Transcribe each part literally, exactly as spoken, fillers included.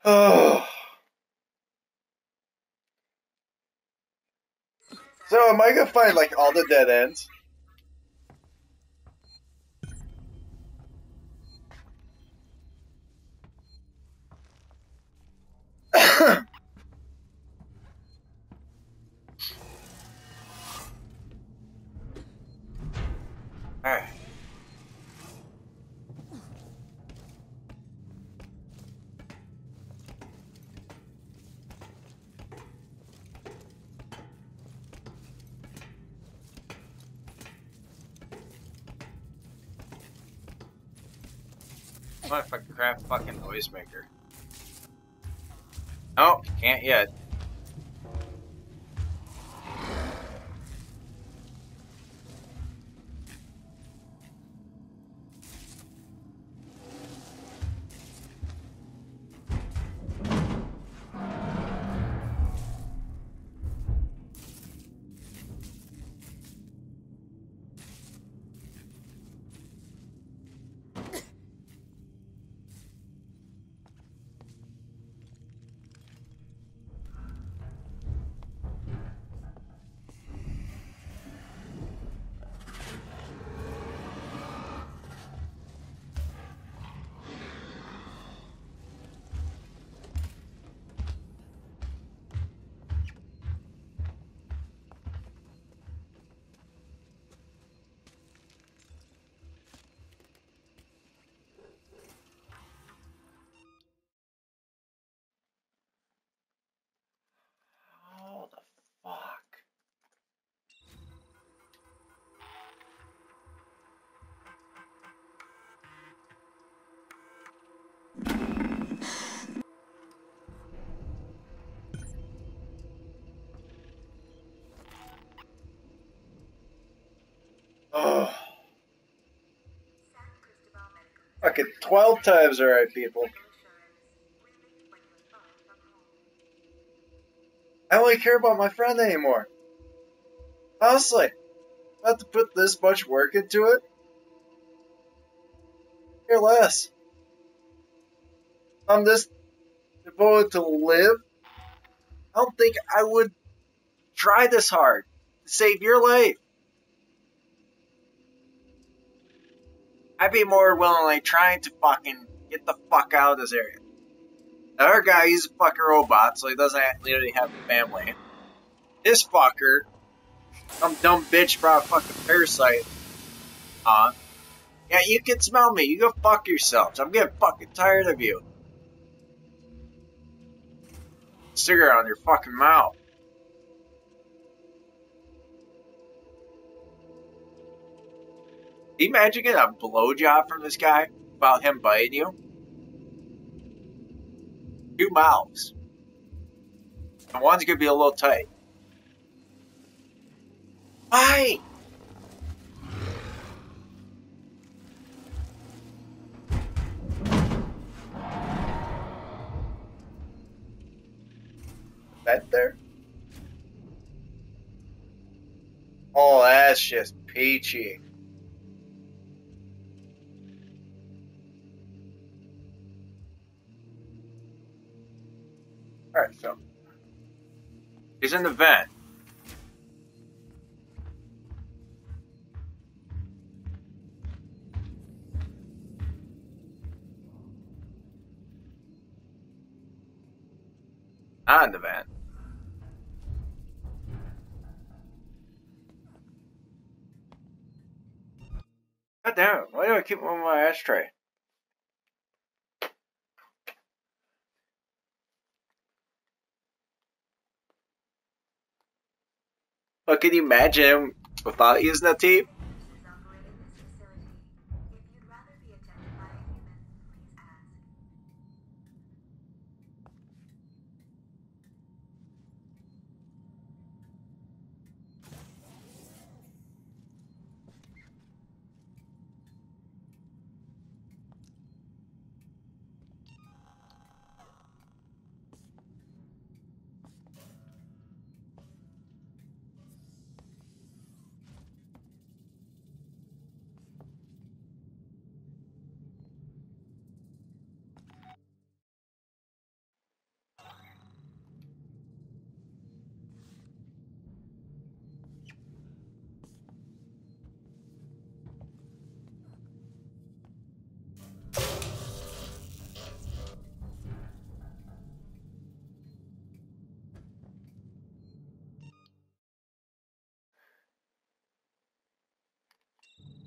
Oh. So am I gonna find like all the dead ends? Alright. What if I can craft fucking noisemaker? Oh, can't yet. Oh, the fuck. Oh. Okay, twelve times alright, people. I don't really care about my friend anymore. Honestly, I have to put this much work into it. Care less. I'm this devoted to live. I don't think I would try this hard to save your life. I'd be more willingly trying to fucking get the fuck out of this area. The other guy, he's a fucking robot, so he doesn't literally have a family. This fucker, some dumb bitch brought a fucking parasite. Huh? Yeah, you can smell me. You go fuck yourselves. I'm getting fucking tired of you. Cigarette on your fucking mouth. Can you imagine getting a blowjob from this guy about him biting you? Two mouths. And one's gonna be a little tight. Why? That there? Oh, that's just peachy. Alright, so. He's in the vent. On the vent. God damn it, why do I keep moving my ashtray? But can you imagine him without using the tape?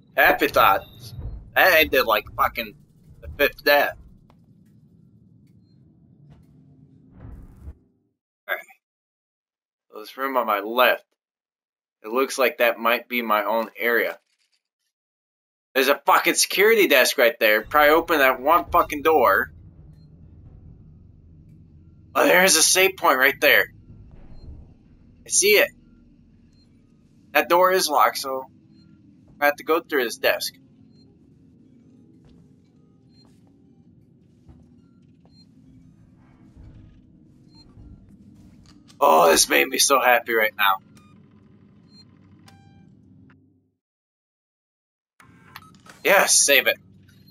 Happy Thoughts. That ended like fucking the fifth death. Alright. So this room on my left. It looks like that might be my own area. There's a fucking security desk right there. Probably open that one fucking door. Oh, there's a save point right there. I see it. That door is locked, so I have to go through this desk. Oh, this made me so happy right now. Yes, save it.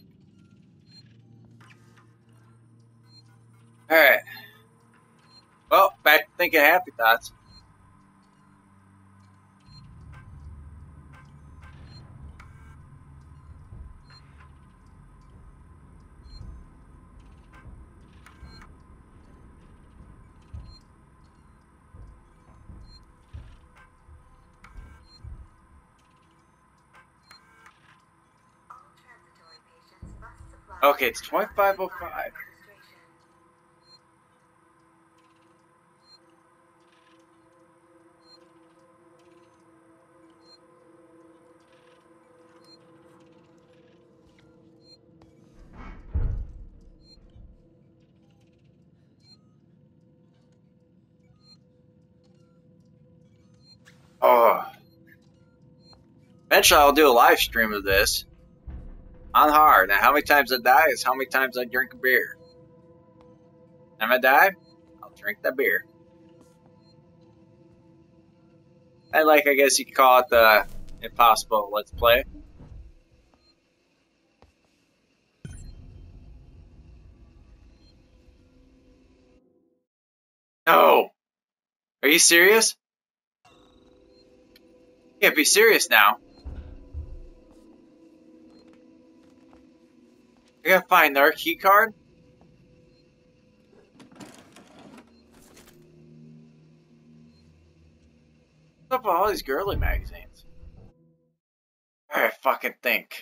Alright. Well, back to thinking happy thoughts. Okay, it's twenty-five oh five. Oh. Eventually I'll do a live stream of this. On hard. Now how many times I die is how many times I drink a beer. Time I die, I'll drink that beer. I like, I guess you could call it the Impossible Let's Play. No! Are you serious? You can't be serious now. I gotta find our key card? What's up with all these girly magazines? Alright, fucking think.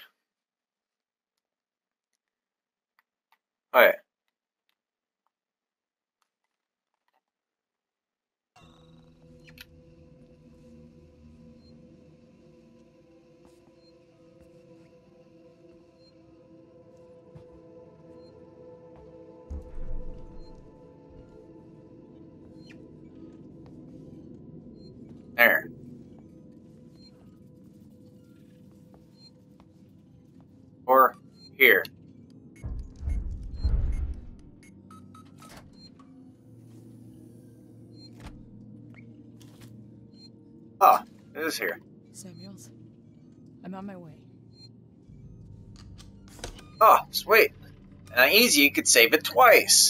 Alright. There. Or here. Oh, it is here. Samuels, I'm on my way. Oh, sweet. And easy, you could save it twice.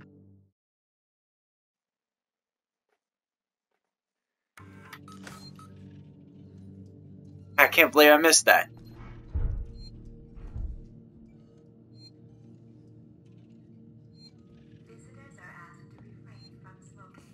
I can't believe I missed that. Visitors are asked to refrain from smoking.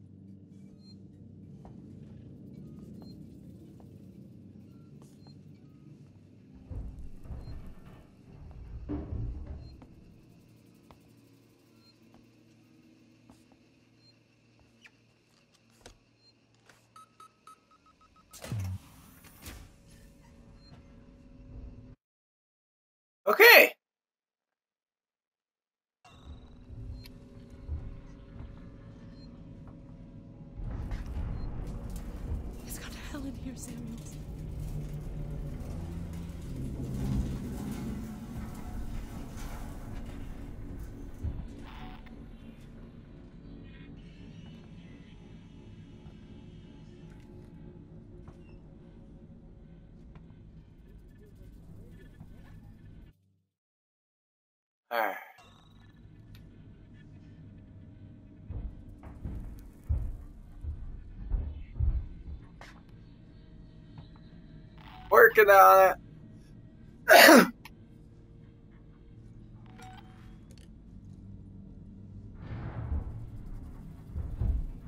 Okay. It's got hell in here, Samuels. Alright. Working on it.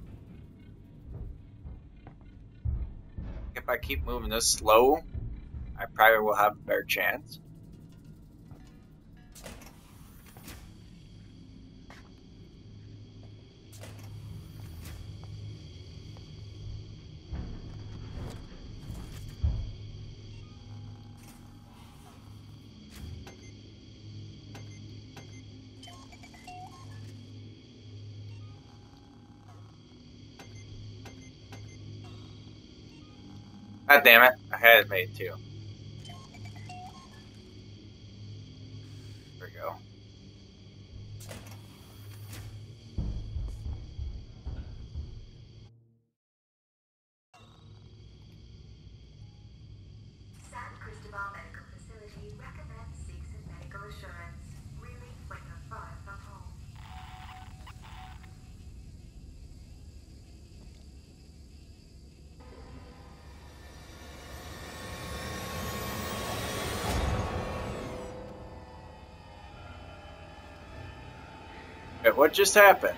If I keep moving this slow, I probably will have a better chance. God damn it, I had it made too. There we go. San Cristobal Medical Facility recommends Seegson Medical Assurance. Relief when you're far from home. Wait, what just happened?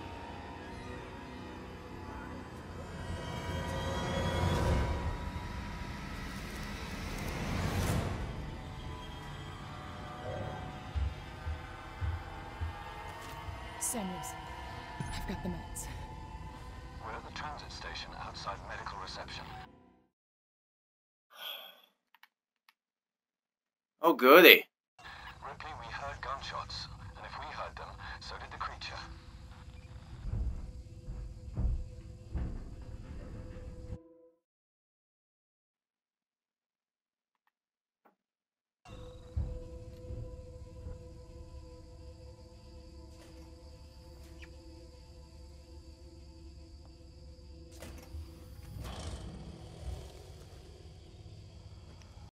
Samuels, I've got the meds. We're at the transit station outside medical reception. Oh, goody.